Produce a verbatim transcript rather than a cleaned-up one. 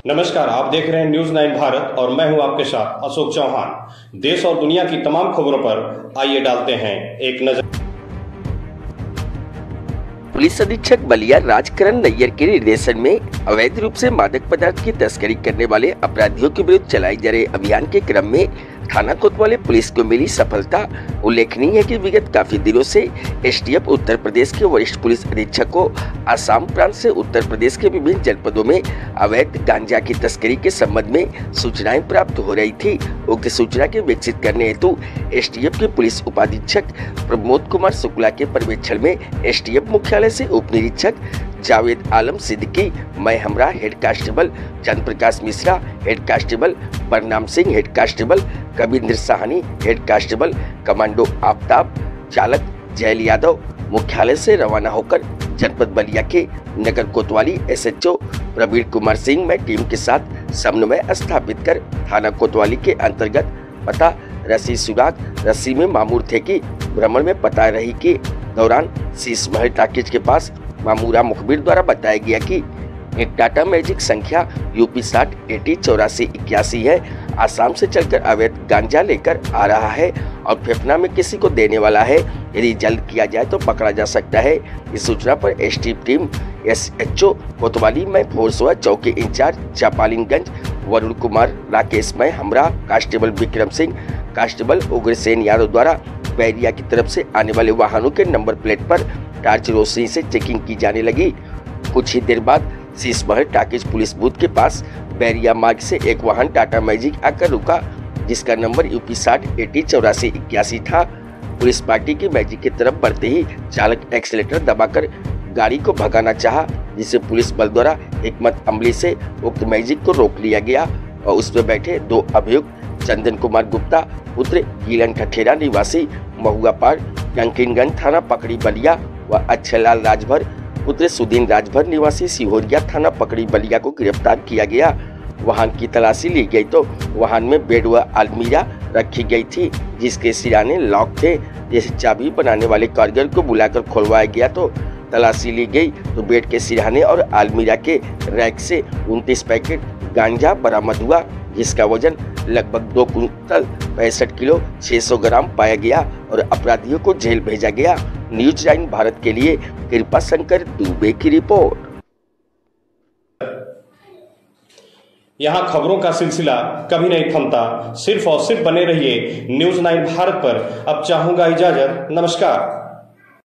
नमस्कार, आप देख रहे हैं न्यूज नाइन भारत और मैं हूं आपके साथ अशोक चौहान। देश और दुनिया की तमाम खबरों पर आइए डालते हैं एक नजर। पुलिस अधीक्षक बलिया राजकरण नैयर के निर्देशन में अवैध रूप से मादक पदार्थ की तस्करी करने वाले अपराधियों के विरुद्ध चलाए जा रहे अभियान के क्रम में थाना कोतवाली पुलिस को मिली सफलता उल्लेखनीय है कि विगत काफी दिनों से एसटीएफ उत्तर प्रदेश के वरिष्ठ पुलिस अधीक्षक को आसाम प्रांत से उत्तर प्रदेश के विभिन्न जनपदों में अवैध गांजा की तस्करी के संबंध में सूचनाएं प्राप्त हो रही थी। उक्त सूचना के विकसित करने हेतु एसटीएफ के पुलिस उपाधीक्षक प्रमोद कुमार शुक्ला के पर्यवेक्षण में एसटीएफ मुख्यालय से उप निरीक्षक जावेद आलम सिद्दीकी, मैं हमरा head constable, Chandra Prakash Mishra head constable, Barnam Singh head constable, Kavindra Sahni head constable, commando Aftab, चालक जयल यादव मुख्यालय से रवाना होकर जनपद बलिया के नगर कोतवाली एसएचओ प्रवीण कुमार सिंह में टीम के साथ समन्वय स्थापित कर थाना कोतवाली के अंतर्गत पता रस्सी सुराग रस्सी में मामूर थे की भ्रमण में पता रही के दौरान शीश महल टाकीज के पास मामूरा मुखबिर द्वारा बताया गया कि एक टाटा मैजिक संख्या यूपी साठ एटी चौरासी इक्यासी है, आसाम से चलकर अवैध गांजा लेकर आ रहा है और फेफना में किसी को देने वाला है। यदि जल्द किया जाए तो पकड़ा जा सकता है। इस सूचना पर एसटीएफ टीम एसएचओ कोतवाली में फोर्स व चौकी इंचार्ज चापालीगंज वरुण कुमार, राकेश मैं हमरा, कांस्टेबल विक्रम सिंह, कांस्टेबल उग्रसेन यादव द्वारा बैरिया की तरफ से आने वाले वाहनों के नंबर प्लेट पर टार्च रोशनी से चेकिंग की जाने लगी। कुछ ही देर बाद Sheesh Mahal talkies police booth के पास बैरिया मार्ग से एक वाहन टाटा मैजिक आकर रुका, जिसका नंबर यूपी साठ एटी चौरासी इक्यासी था। पुलिस पार्टी की मैजिक की तरफ बढ़ते ही चालक एक्सीलेटर दबाकर गाड़ी को भगाना चाहा, जिसे पुलिस बल द्वारा हिकमत अमली से उक्त मैजिक को रोक लिया गया और उसमें बैठे दो अभियुक्त चंदन कुमार गुप्ता पुत्र गीलन ठठेरा निवासी महुआ पार कंकिनगंज थाना पकड़ी बलिया व अक्षयलाल राजभर पुत्र सुदीन राजभर निवासी सिहोरिया थाना पकड़ी बलिया को गिरफ्तार किया गया। वाहन की तलाशी ली गई तो वाहन में बेड व अलमीरा रखी गई थी, जिसके सिराने लॉक थे। जैसे चाबी बनाने वाले कारीगर को बुलाकर खोलवाया गया तो तलाशी ली गई तो बेड के सिराने और अलमीरा के रैक से उनतीस पैकेट गांजा बरामद हुआ, जिसका वजन लगभग दो कुंतल पैंसठ किलो छह सौ ग्राम पाया गया और अपराधियों को जेल भेजा गया। न्यूज नाइन भारत के लिए कृपा शंकर दुबे की रिपोर्ट। यहाँ खबरों का सिलसिला कभी नहीं थमता, सिर्फ और सिर्फ बने रहिए न्यूज नाइन भारत पर। अब चाहूंगा इजाजत, नमस्कार।